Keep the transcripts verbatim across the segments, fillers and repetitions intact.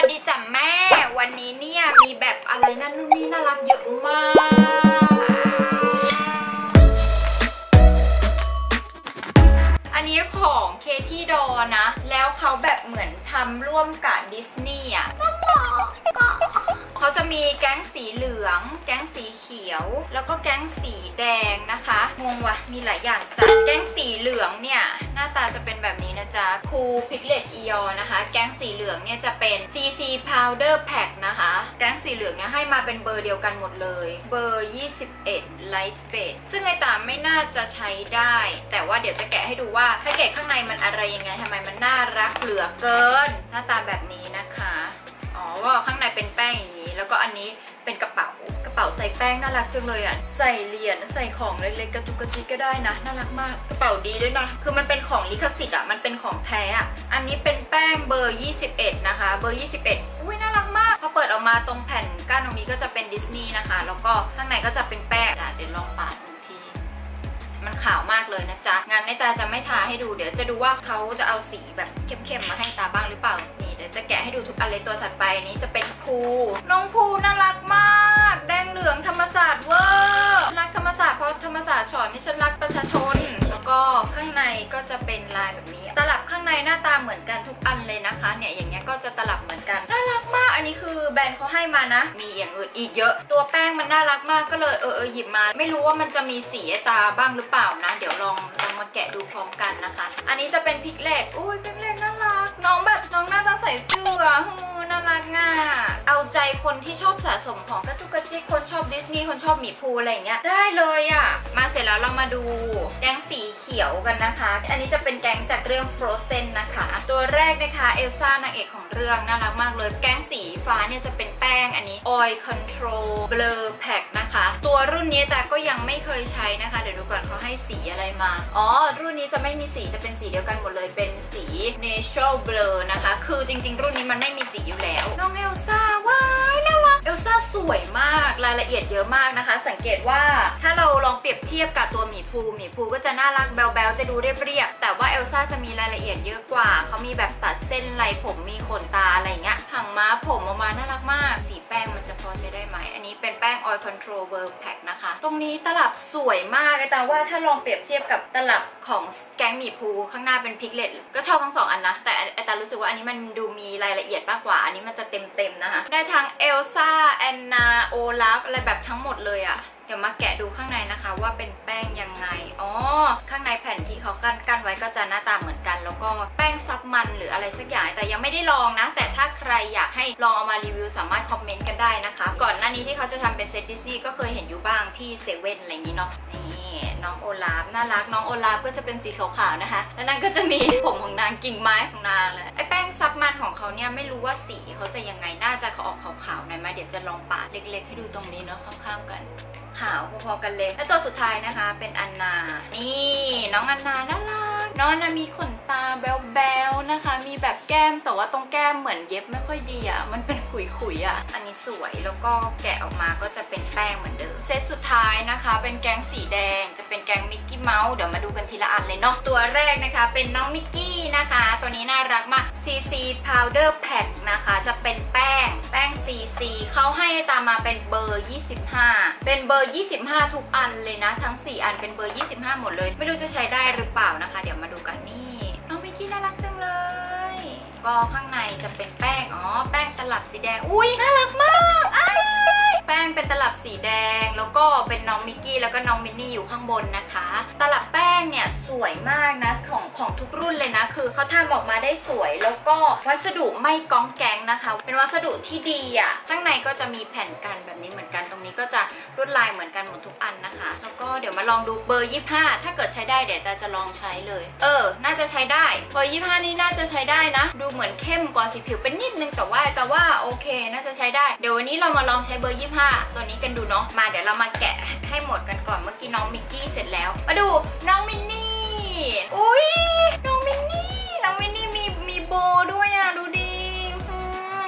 ดีจ้ะแม่วันนี้เนี่ยมีแบบอะไรนั่นนู่นนี่น่ารักเยอะมากอันนี้ของเคที่ดอนะแล้วเขาแบบเหมือนทำร่วมกับดิสนีย์อ่ะเขาจะมีแก๊งสีเหลืองแก๊งสีเขียวแล้วก็แก๊งสีแดงนะคะงงว่ะมีหลายอย่างจ้ะแก๊งสีเหลืองเนี่ยหน้าตาจะเป็นแบบนี้นะจ๊ะคูพิกเลตอีออนะคะแก๊งสีเหลืองเนี่ยจะเป็น ซี ซี Powder Pack นะคะแก๊งสีเหลืองเนี่ยให้มาเป็นเบอร์เดียวกันหมดเลยเบอร์ยี่สิบเอ็ด Light Beige ซึ่งไอตาไม่น่าจะใช้ได้แต่ว่าเดี๋ยวจะแกะให้ดูว่าถ้าแกะข้างในมันอะไรยังไงทำไมมันน่ารักเหลือเกินหน้าตาแบบนี้นะคะอ๋อว่าข้างในเป็นแป้งอย่างนี้แล้วก็อันนี้เป็นกระเป๋ากระเป๋าใส่แป้งน่ารักจังเลยอ่ะใส่เหรียญใส่ของเล็กๆกระจุกกระจิกก็ได้นะน่ารักมากกระเป๋าดีด้วยนะคือมันเป็นของลิขสิทธิ์อ่ะมันเป็นของแท้อ่ะอันนี้เป็นแป้งเบอร์ยี่สิบเอ็ดนะคะเบอร์ยี่สิบเอ็ดอุ้ยน่ารักมากพอเปิดออกมาตรงแผ่นก้านตรงนี้ก็จะเป็นดิสนีย์นะคะแล้วก็ข้างในก็จะเป็นแป้งเดี๋ยวลองปาดดูทีมันขาวมากเลยนะจ๊ะงานในตาจะไม่ทาให้ดูเดี๋ยวจะดูว่าเขาจะเอาสีแบบเข้มๆมาให้ตาบ้างหรือเปล่านี่เดี๋ยวจะแกะให้ดูทุกอันเลยตัวถัดไปนี้จะเป็นภูน้องภูน่ารักมากแดงเหลืองธรรมศาสตร์เวอร์รักธรรมศาสตร์เพราะธรรมศาสตร์สอนให้ฉันรักประชาชนแล้วก็ข้างในก็จะเป็นลายแบบนี้ตลับข้างในหน้าตาเหมือนกันทุกอันเลยนะคะเนี่ยอย่างเงี้ยก็จะตลับเหมือนกันน่ารักมากอันนี้คือแบรนด์เขาให้มานะมีอย่างอื่นอีกเยอะตัวแป้งมันน่ารักมากก็เลยเออเออหยิบมาไม่รู้ว่ามันจะมีสีตาบ้างหรือเปล่านะเดี๋ยวลองลองมาแกะดูพร้อมกันนะคะอันนี้จะเป็นพิกเลตอุ้ยพิกเลตน่ารักน้องแบบน้องน่าจะใส่เสื้อฮือน่ารักง่ะเอาใจคนที่ชอบสะสมของกระจุกกระจิกคนชอบดิสนีย์คนชอบหมีภูอะไรอย่างเงี้ยได้เลยอ่ะมาเสร็จแล้วเรามาดูแก๊งสีเขียวกันนะคะอันนี้จะเป็นแก๊งจากเรื่อง Frozen นะคะตัวแรกนะคะเอลซ่านางเอกของเรื่องน่ารักมากเลยแก๊งสีฟ้าเนี่ยจะเป็นแป้งอันนี้ Oil Control Blur Pack นะคะตัวรุ่นนี้แต่ก็ยังไม่เคยใช้นะคะเดี๋ยวดูก่อนเขาให้สีอะไรมาอ๋อรุ่นนี้จะไม่มีสีจะเป็นสีเดียวกันหมดเลยเป็นสี Natural Blur นะคะคือจริงๆรุ่นนี้มันไม่มีสีอยู่แล้วน้องเอลซ่าว้ายน่ารักเอลซ่าสวยมากรายละเอียดเยอะมากนะคะสังเกตว่าถ้าเราลองเปรียบเทียบกับตัวหมีภูหมีภูก็จะน่ารักแบ๊วๆจะดูเรียบๆแต่ว่าเอลซ่าจะมีรายละเอียดเยอะกว่าเขามีแบบตัดเส้นลายผมมีขนตาอะไรเงี้ยหางม้าผมออกมาน่ารักมากสีแป้งมันจะพอใช้ได้ไหมอันนี้เป็นแป้ง Oil Control Blur Pack นะคะตรงนี้ตลับสวยมากแต่ว่าถ้าลองเปรียบเทียบกับตลับของแก๊งหมีภูข้างหน้าเป็นพิกเลตก็ชอบทั้งสองอันนะแต่ไอตารู้สึกว่าอันนี้มันดูมีรายละเอียดมากกว่าอันนี้มันจะเต็มๆนะคะได้ทั้งเอลซ่าแอนนาโอลาฟอะไรแบบทั้งหมดเลยอะเดี๋ยวมาแกะดูข้างในนะคะว่าเป็นแป้งยังไงอ๋อข้างในแผ่นที่เขากั้นกั้นไว้ก็จะหน้าตาเหมือนกันแล้วก็แป้งซับมันหรืออะไรสักอย่างแต่ยังไม่ได้ลองนะแต่ถ้าใครอยากให้ลองเอามารีวิวสามารถคอมเมนต์กันได้นะคะก่อนหน้านี้ที่เขาจะทำเป็นเซตดิสนีย์ก็เคยเห็นอยู่บ้างที่เซเว่นอะไรอย่างนี้เนาะนี่น้องโอลาฟน่ารักน้องโอลาฟก็จะเป็นสีขาวๆนะคะแล้วนั่นก็จะมีผมของนางกิ่งไม้ของนางเลยไอ้แป้งซับมันของเขาเนี่ยไม่รู้ว่าสีเขาจะยังไงน่าจะออกขาวๆหน่อยไหมเดี๋ยวจะลองปาดเล็กๆให้ดูตรงนี้เนาะข้างๆกันขาวพอๆกันเลยและตัวสุดท้ายนะคะเป็นอันนานี่น้องอันนาน่ารักน้องอันนามีขนตาแบ๊วๆนะคะมีแบบแก้มแต่ว่าตรงแก้มเหมือนเย็บไม่ค่อยดีอ่ะมันเป็นขุยๆอ่ะอันนี้สวยแล้วก็แกะออกมาก็จะเป็นแป้งเหมือนเดิมเซตสุดท้ายนะคะเป็นแก๊งสีแดงจะเป็นแก๊งมิกกี้เมาส์เดี๋ยวมาดูกันทีละอันเลยเนาะตัวแรกนะคะเป็นน้องมิกกี้นะคะตัวนี้น่ารักมาก ซี ซี Powder Pack นะคะจะเป็นแป้งแป้ง ซี ซี เขาให้ตามมาเป็นเบอร์ยี่สิบห้าเป็นเบอร์ยี่สิบห้าทุกอันเลยนะทั้งสี่อันเป็นเบอร์ยี่สิบห้าหมดเลยไม่รู้จะใช้ได้หรือเปล่านะคะเดี๋ยวมาดูกันนี่น้องมิกกี้น่ารักจังเลยก็ข้างในจะเป็นแป้งอ๋อแป้งตลับสีแดงอุ้ยน่ารักมากแป้งเป็นตลับสีแดงแล้วก็เป็นน้องมิกกี้แล้วก็น้องมินนี่อยู่ข้างบนนะคะตลับแป้งเนี่ยสวยมากนะของของทุกรุ่นเลยนะคือเขาทำออกมาได้สวยแล้วก็วัสดุไม่ก้องแก๊งนะคะเป็นวัสดุที่ดีอ่ะข้างในก็จะมีแผ่นกันแบบนี้เหมือนกันตรงนี้ก็จะลวดลายเหมือนกันหมดทุกอันนะคะแล้วก็เดี๋ยวมาลองดูเบอร์ยี่สิบห้าถ้าเกิดใช้ได้เดี๋ยวจะจะลองใช้เลยเออน่าจะใช้ได้เบอร์ยี่สิบห้านี่น่าจะใช้ได้นะดูเหมือนเข้มกว่าสีผิวเป็นนิดนึงแต่ว่าแต่ว่าโอเคน่าจะใช้ได้เดี๋ยววันนี้เรามาลองใช้เบอร์ยี่สิบห้าตัวนี้กันดูเนาะมาเดี๋ยวเรามาแกะให้หมดกันก่อนเมื่อกี้น้องมิกกี้เสร็จแล้วมาดูน้องมินนี่อุ้ยน้องมินนี่น้องมินนี่มีมีโบด้วยอ่ะดูดิ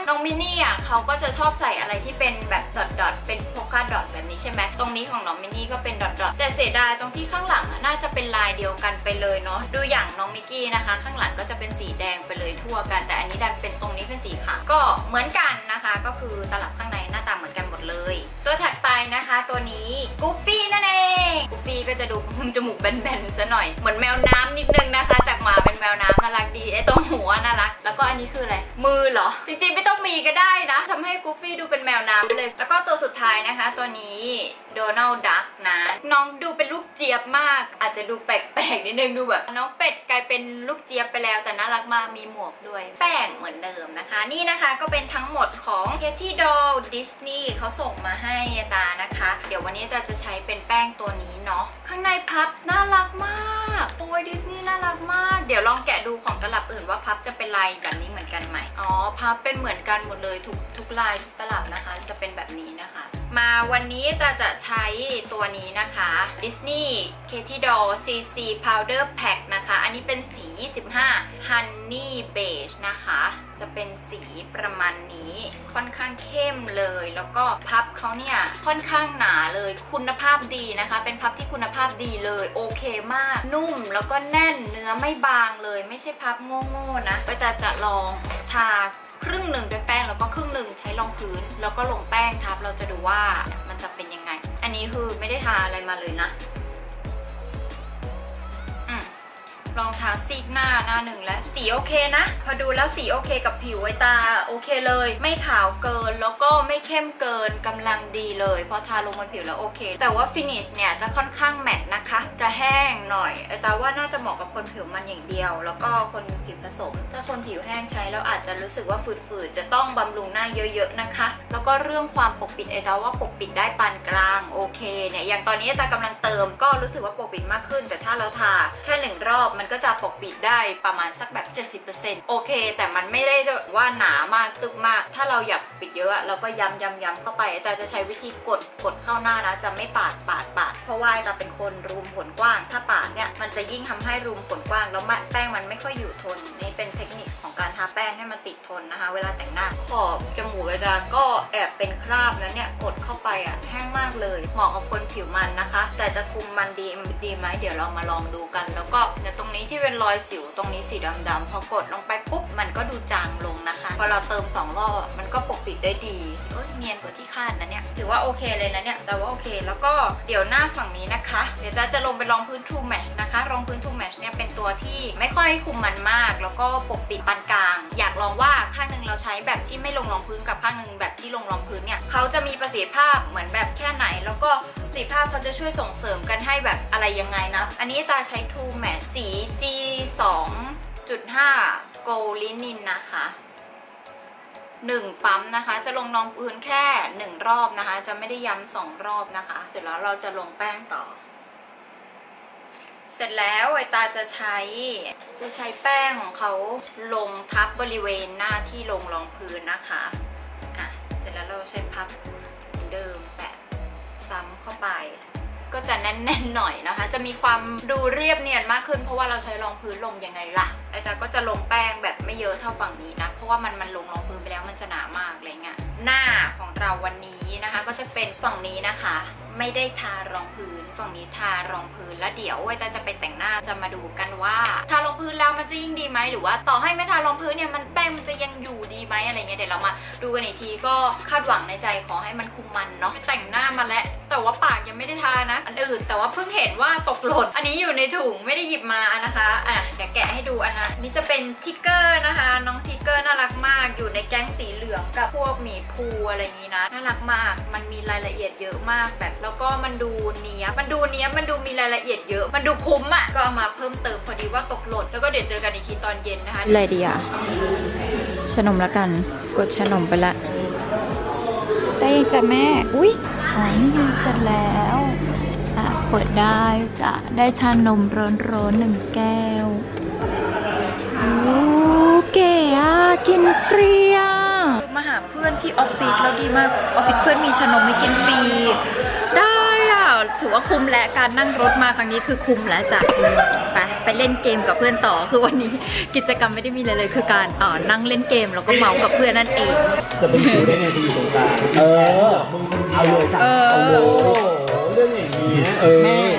น้องมินนี่อ่ะเขาก็จะชอบใส่อะไรที่เป็นแบบดอทดอทเป็นโพกาดอทแบบนี้ใช่ไหมตรงนี้ของน้องมินนี่ก็เป็นดอทดอทแต่เสียดายตรงที่ข้างหลังน่าจะเป็นลายเดียวกันไปเลยเนาะดูอย่างน้องมิกกี้นะคะข้างหลังก็จะเป็นสีแดงไปเลยทั่วกันแต่อันนี้ดันเป็นตรงนี้เป็นสีขาวก็เหมือนกันนะคะก็คือตลับข้างในหน้าตาเหมือนกันหมดเลยตัวถัดไปนะคะตัวนี้กูฟี่นั่นเองกูฟี่ก็จะดูจมูกแบนๆซะหน่อยเหมือนแมวน้ำนิดนึงนะคะจากหมาเป็นแมวน้ำน่ารักดีไอ้ตรงหัวน่ารักแล้วก็อันนี้คืออะไรมือเหรอจริงๆไม่ต้องมีก็ได้นะทำให้กูฟี่ดูเป็นแมวน้ำเลยแล้วก็ตัวสุดท้ายนะคะตัวนี้โดนัลด์ดักนะน้องดูเป็นลูกเจี๊ยบมากอาจจะดูแปลกๆนิดนึงดูแบบน้องเป็ดกลายเป็นลูกเจี๊ยบไปแล้วแต่น่ารักมากมีหมวกด้วยแป้งเหมือนเดิมนะคะนี่นะคะก็เป็นทั้งหมดของ Katy Doll Disney เขาส่งมาให้ตานะคะเดี๋ยววันนี้ตาจะใช้เป็นแป้งตัวนี้เนาะข้างในพับน่ารักมากโอ้ยดิสนีย์น่ารักมากเดี๋ยวลองแกะดูของตลับอื่นว่าพับจะเป็นลายแบบนี้เหมือนกันไหมอ๋อพับเป็นเหมือนกันหมดเลยทุกทุกลายทุกตลับนะคะจะเป็นแบบนี้นะคะมาวันนี้ตาจะใช้ตัวนี้นะคะ Disney Katy Doll ซี ซี Powder Pack นะคะอันนี้เป็นสียี่สิบห้า Honey Beige นะคะจะเป็นสีประมาณนี้ค่อนข้างเข้มเลยแล้วก็พับเขาเนี่ยค่อนข้างหนาเลยคุณภาพดีนะคะเป็นพับที่คุณภาพดีเลยโอเคมากนุ่มแล้วก็แน่นเนื้อไม่บางเลยไม่ใช่พับโง่ๆนะก็จะจะลองทาครึ่งหนึ่งด้วยแป้งแล้วก็ครึ่งหนึ่งใช้รองพื้นแล้วก็ลงแป้งทับเราจะดูว่ามันจะเป็นยังไงอันนี้คือไม่ได้ทาอะไรมาเลยนะลองทาซีกหน้าหน้าหนึ่งและสีโอเคนะพอดูแล้วสีโอเคกับผิวไว้ตาโอเคเลยไม่ขาวเกินแล้วก็ไม่เข้มเกินกำลังดีเลยพอทาลงบนผิวแล้วโอเคแต่ว่าฟินิชเนี่ยจะค่อนข้างแมตต์นะคะจะแห้งหน่อยไอ้ตาว่าน่าจะเหมาะกับคนผิวมันอย่างเดียวแล้วก็คนผิวผสมถ้าคนผิวแห้งใช้แล้วอาจจะรู้สึกว่าฝืดๆจะต้องบำรุงหน้าเยอะๆนะคะแล้วก็เรื่องความปกปิดไอ้ตาว่าปกปิดได้ปานกลางโอเคเนี่ยอย่างตอนนี้ตากำลังเติมก็รู้สึกว่าปกปิดมากขึ้นแต่ถ้าเราทาแค่หนึ่งรอบมันก็จะปกปิดได้ประมาณสักแบบ เจ็ดสิบเปอร์เซ็นต์ โอเคแต่มันไม่ได้ว่าหนามากตึกมากถ้าเราอยากปิดเยอะเราก็ย้ำย้ำย้ำเข้าไปแต่จะใช้วิธีกดกดเข้าหน้านะจะไม่ปาดปาดปาดเพราะว่าจะเป็นคนรูมขนกว้างถ้าปาดเนี่ยมันจะยิ่งทำให้รูมขนกว้างแล้วแป้งมันไม่ค่อยอยู่ทนนี่เป็นเทคนิคของการทาแป้งให้มันติดทนนะคะเวลาแต่งหน้าขอบจมูกจะก็แอบเป็นคราบนะเนี่ยกดเข้าไปอ่ะแห้งมากเลยเหมาะกับคนผิวมันนะคะแต่จะคุมมันดีดีไหมเดี๋ยวเรามาลองดูกันแล้วก็เนี่ยตรงนี้ที่เป็นรอยสิวตรงนี้สีดำๆพอกดลงไปปุ๊บมันก็ดูจางลงนะคะพอเราเติมสองรอบมันก็ปกปิดได้ดีเอ้ยเนียนกว่าที่คาดนะเนี่ยถือว่าโอเคเลยนะเนี่ยแต่ว่าโอเคแล้วก็เดี๋ยวหน้าฝั่งนี้นะคะเดี๋ยวจะจะลงไปรองพื้น True Match นะคะรองพื้น True Match เนี่ยเป็นตัวที่ไม่ค่อยคุมมันมากแล้วก็ปกปิดปานกลางอยากลองว่าข้างหนึ่งเราใช้แบบที่ไม่ลงรองพื้นกับข้างหนึ่งแบบที่ลงรองพื้นเนี่ยเขาจะมีประสิทธิภาพเหมือนแบบแค่ไหนแล้วก็ประสิทธิภาพเขาจะช่วยส่งเสริมกันให้แบบอะไรยังไงนะอันนี้ตาใช้ True Match สี จี สองจุดห้า Gold Linen นะคะหนึ่งปั๊มนะคะจะลงรองพื้นแค่หนึ่งรอบนะคะจะไม่ได้ย้ำสองรอบนะคะเสร็จแล้วเราจะลงแป้งต่อเสร็จแล้วไอตาจะใช้จะใช้แป้งของเขาลงทับบริเวณหน้าที่ลงรองพื้นนะคะอ่ะเสร็จแล้วเราใช้พับเหมือนเดิมแปะซ้ำเข้าไปก็จะแน่นๆหน่อยนะคะจะมีความดูเรียบเนียนมากขึ้นเพราะว่าเราใช้รองพื้นลงยังไงล่ะไอ้ตาก็จะลงแป้งแบบไม่เยอะเท่าฝั่งนี้นะเพราะว่ามันมันลงรองพื้นไปแล้วมันจะหนามากอะไรเงี้ยหน้าของเราวันนี้นะคะก็จะเป็นฝั่งนี้นะคะไม่ได้ทารองพื้นฝั่งนี้ทารองพื้นแล้วเดี๋ยวไอ้ตาจะไปแต่งหน้าจะมาดูกันว่าทารองพื้นแล้วมันจะยิ่งดีไหมหรือว่าต่อให้ไม่ทารองพื้นเนี่ยมันแป้งมันจะยังอยู่ดีไหมอะไรเงี้ยเดี๋ยวเรามาดูกันอีกทีก็คาดหวังในใจขอให้มันคุมมันเนาะแต่งหน้ามาแล้วแต่ว่าปากยังไม่ได้ทานะอันอื่นแต่ว่าเพิ่งเห็นว่าตกหล่นอันนี้อยู่ในถุงไม่ได้หยิบมานะคะอ่ะเดี๋ยวแกะให้ดูอันนะนี่จะเป็นทิกเกอร์นะคะน้องทิกเกอร์น่ารักมากอยู่ในแก๊งสีเหลืองกับพวกหมีภูอะไรอย่างนี้นะน่ารักมากมันมีรายละเอียดเยอะมากแบบแล้วก็มันดูเนี้ยมันดูเนี้ยมันดูมีรายละเอียดเยอะมันดูคุ้มอ่ะก็เอามาเพิ่มเติมพอดีว่าตกหล่นแล้วก็เดี๋ยวเจอกันอีกทีตอนเย็นนะคะอะไรดีอ่ะชนมละกันกดชนมไปละได้จ้ะแม่อุ้ยอ๋อนี่มันเสร็จแล้วอ่ะเปิดได้จะได้ชานมร้อนๆหนึ่งแก้วโอ้เก๋อ่ะกินฟรีอ่ะมาหาเพื่อนที่ออฟฟิศแล้วดีมากออฟฟิศเพื่อนมีชานมให้กินฟรีได้อ่ะถือว่าคุ้มและการนั่งรถมาครั้งนี้คือคุ้มแล้วจ้ะไปไปเล่นเกมกับเพื่อนต่อคือวันนี้กิจกรรมไม่ได้มีเลยเลยคือการอ่านั่งเล่นเกมแล้วก็เมากับเพื่อนนั่นเองจะเป็นคิวได้ไงจะอยู่ตรงกลางเออมึงเอาเลยจ้ะเอาเลยเรื่องอย่างนี้เออ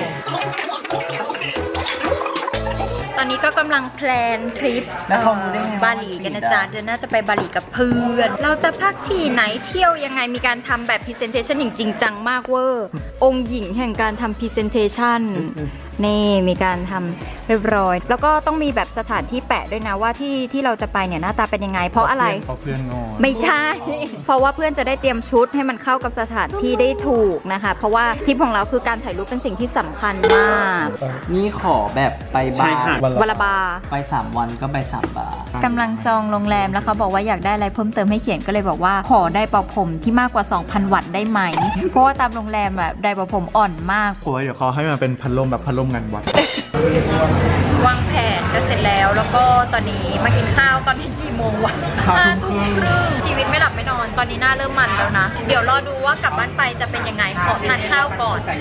ตอนนี้ก็กำลังแพลนทริปบาหลีกันนะจ๊ะเดือนหน้าจะไปบาหลีกับเพื่อนเราจะพักที่ไหนเที่ยวยังไงมีการทำแบบ presentation อย่างจริงจังมากเวอร์องค์หญิงแห่งการทำ presentation นี่มีการทำเรียบร้อยแล้วก็ต้องมีแบบสถานที่แปะด้วยนะว่าที่ที่เราจะไปเนี่ยหน้าตาเป็นยังไงเพราะอะไรเพราะเพื่อนงอนไม่ใช่เพราะว่าเพื่อนจะได้เตรียมชุดให้มันเข้ากับสถานที่ได้ถูกนะคะเพราะว่าทริปของเราคือการถ่ายรูปเป็นสิ่งที่สำคัญมากนี่ขอแบบไปบาร์วลาบาไปสามวันก็ไปสามบาร์กำลังจองโรงแรมแล้วเขาบอกว่าอยากได้อะไรเพิ่มเติมให้เขียนก็เลยบอกว่าขอได้เป่าผมที่มากกว่า สองพัน วัตต์ได้ไหมเพราะว่าตามโรงแรมแบบได้เป่าผมอ่อนมากโอ้ยเดี๋ยวเขาให้มันเป็นพัดลมแบบพัดลมงานวัดวางแผนจะเสร็จแล้วแล้วก็ตอนนี้มากินข้าวตอนนี้กี่โมงวะห้าทุ่มครึ่งชีวิตไม่หลับไม่นอนตอนนี้หน้าเริ่มมันแล้วนะเดี๋ยวรอดูว่ากลับบ้านไปจะเป็นยังไงขอทานข้าวก่อน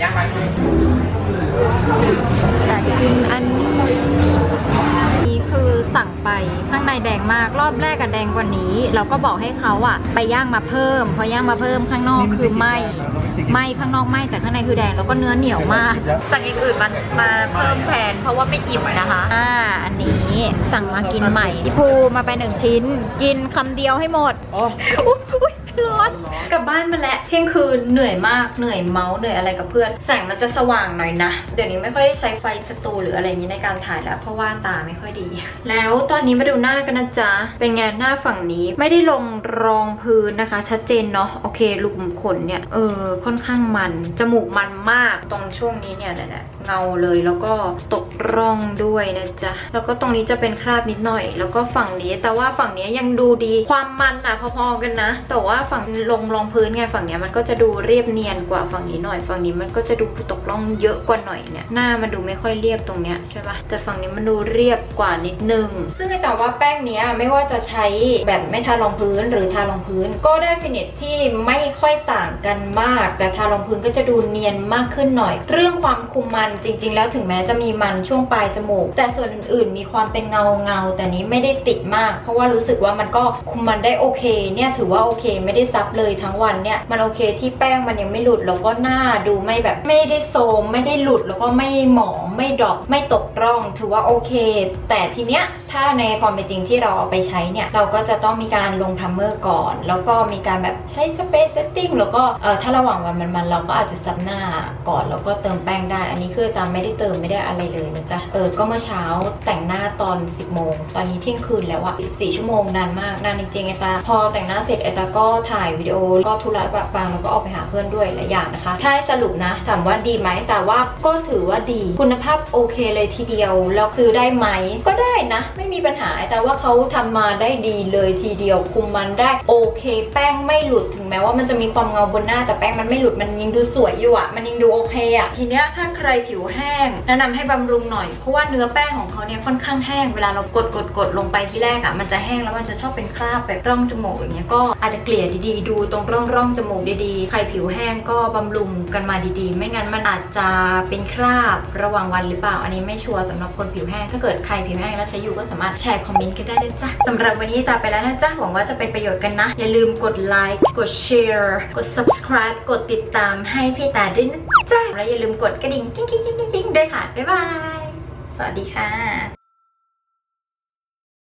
แต่กินอันนี้นี่คือสั่งไปข้างในแดงมากรอบแรกอะแดงกว่านี้เราก็บอกให้เขาอะไปย่างมาเพิ่มพอย่างมาเพิ่มข้างนอกคือไหมไหมข้างนอกไหมแต่ข้างในคือแดงแล้วก็เนื้อเหนียวมากสั่งอย่างอื่นมันมาเพิ่มแทนเพราะว่าไม่อิ่มนะคะอ่าอันนี้สั่งมากินใหม่ที่ภูมาไปหนึ่งชิ้นกินคำเดียวให้หมดอุ๊ยร้อนกลับบ้านมาแล้วเที่ยงคืนเหนื่อยมากเหนื่อยเมาส์เหนื่อยอะไรกับเพื่อนแสงมันจะสว่างหน่อยนะเดี๋ยวนี้ไม่ค่อยได้ใช้ไฟสตูหรืออะไรอย่างนี้ในการถ่ายแล้วเพราะว่าตาไม่ค่อยดีแล้วตอนนี้มาดูหน้ากันนะจ๊ะเป็นไงหน้าฝั่งนี้ไม่ได้ลงรองพื้นนะคะชัดเจนเนาะโอเครูขุมขนเนี่ยเออค่อนข้างมันจมูกมันมากตรงช่วงนี้เนี่ยแหละเงาเลยแล้วก็ตกร่องด้วยนะจ๊ะแล้วก็ตรงนี้จะเป็นคราบนิดหน่อยแล้วก็ฝั่งนี้แต่ว่าฝั่งนี้ยังดูดีความมันอะพอๆกันนะแต่ว่าฝั่งลงรองพื้นไงฝั่งนี้มันก็จะดูเรียบเนียนกว่าฝั่งนี้หน่อยฝั่งนี้มันก็จะดูตกร่องเยอะกว่าหน่อยเนี่ยหน้ามันดูไม่ค่อยเรียบตรงเนี้ยใช่ปะแต่ฝั่งนี้มันดูเรียบกว่านิดนึงซึ่งแต่ว่าแป้งเนี้ยไม่ว่าจะใช้แบบไม่ทารองพื้นหรือทารองพื้นก็ได้ฟินิชที่ไม่ค่อยต่างกันมากแต่ทารองพื้นก็จะดูเนียนมากขึ้นหน่อยเรื่องความคุมมันจริงๆแล้วถึงแม้จะมีมันช่วงปลายจมูกแต่ส่วนอื่นๆมีความเป็นเงาเงาแต่นี้ไม่ได้ติดมากเพราะว่ารู้สึกว่ามันก็คุมมันได้โอเคเนี่ยถือว่าโอเคไม่ได้ซับเลยทั้งวันเนี่ยมันโอเคที่แป้งมันยังไม่หลุดแล้วก็หน้าดูไม่แบบไม่ได้โซมไม่ได้หลุดแล้วก็ไม่หมองไม่ดรอปไม่ตกร่องถือว่าโอเคแต่ทีเนี้ยถ้าในความเป็นจริงที่เราเอาไปใช้เนี่ยเราก็จะต้องมีการลงพรัมเมอร์ก่อนแล้วก็มีการแบบใช้สเปรย์เซตติ้งแล้วก็เออถ้าระหว่างวันมันๆเราก็อาจจะซับหน้าก่อนแล้วก็เติมแป้งได้อันนี้คือตามไม่ได้เติมไม่ได้อะไรเลยนะจ๊ะเออก็เมื่อเช้าแต่งหน้าตอนสิบโมงตอนนี้เที่ยงคืนแล้วอะสิบสี่ชั่วโมงนานมากนานจริงๆไอตาพอแต่งหน้าเสร็จไอตาก็ถ่ายวิดีโอก็ธุระแบบบางแล้วก็ออกไปหาเพื่อนด้วยหลายอย่างนะคะถ้าสรุปนะถามว่าดีไหมแต่ว่าก็ถือว่าดีคุณภาพโอเคเลยทีเดียวแล้วคือได้ไหมก็ได้นะไม่มีปัญหาแต่ว่าเขาทำมาได้ดีเลยทีเดียวคุมมันได้โอเคแป้งไม่หลุดถึงแม้ว่ามันจะมีความเงาบนหน้าแต่แป้งมันไม่หลุดมันยังดูสวยอยู่อะมันยังดูโอเคอะทีเนี้ยถ้าใครผิวแห้งแนะนำให้บำรุงหน่อยเพราะว่าเนื้อแป้งของเขาเนี่ยค่อนข้างแห้งเวลาเรากดกดกดลงไปที่แรกอะมันจะแห้งแล้วมันจะชอบเป็นคราบแบบร่องจมูกอย่างเงี้ยก็อาจจะเกลี่ยดีๆดูตรงร่องร่องจมูกดีๆใครผิวแห้งก็บำรุงกันมาดีๆไม่งั้นมันอาจจะเป็นคราบระหว่างวันหรือเปล่าอันนี้ไม่ชัวร์สำหรับคนผิวแห้งถ้าเกิดใครผิวแห้งแล้วใช้อยู่ก็สามารถแชร์คอมเมนต์กันได้นะจ๊ะสำหรับวันนี้ตาไปแล้วนะจ๊ะหวังว่าจะเป็นประโยชน์กันนะอย่าลืมกดไลค์กดแชร์กด ซับสไครบ์ กดติดตามให้พี่ตาด้วยนะจ๊ะและอย่าลืมกดกระดิ่งกิ๊งกิ๊งกิ๊งกิ๊งด้วยค่ะบ๊ายบายสวัสดีค่ะ